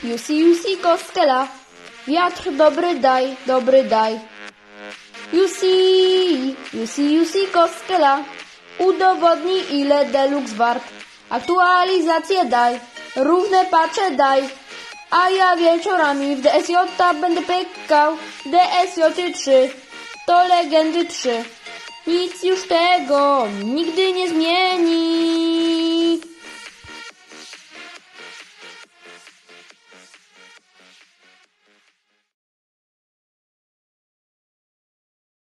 Jusi Koskela. Wiatr dobry daj. Jusi Koskela. Udowodnij, ile deluxe wart. Aktualizację daj, równe patche daj. A ja wieczorami w DSJ będę pykał. DSJ 3 to legendy 3. Nic już tego nigdy nie zmieni.